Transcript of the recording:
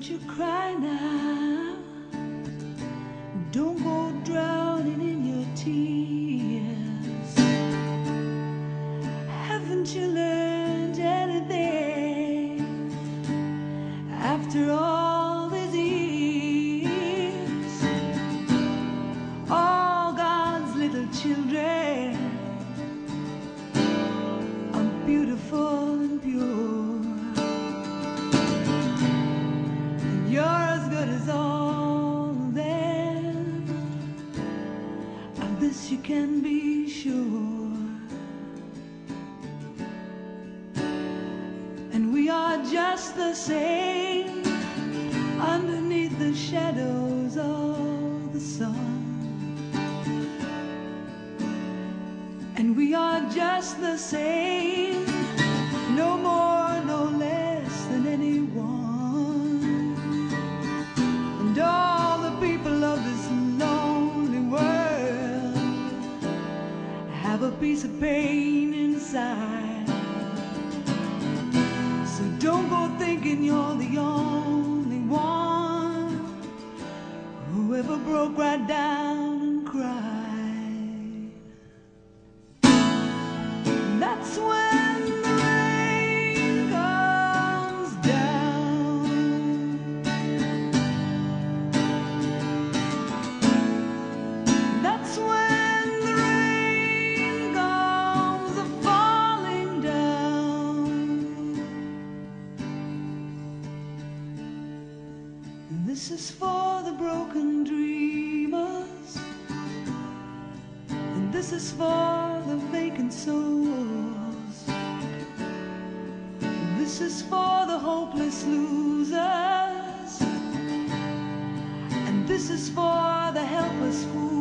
you cry now. Don't go drowning in your tears. Haven't you learned anything after all these years? All God's little children are beautiful and pure. You're as good as all of them. Of this you can be sure. And we are just the same underneath the shadows of the sun. And we are just the same, no more, no less than anyone. And all the people of this lonely world have a piece of pain inside. So don't go thinking you're the only one who ever broke right down and cried. That's when the rain comes down. That's when the rain comes falling down. This is for the broken dreamers, and this is for the vacant souls. This is for the hopeless losers, and this is for the helpless fools.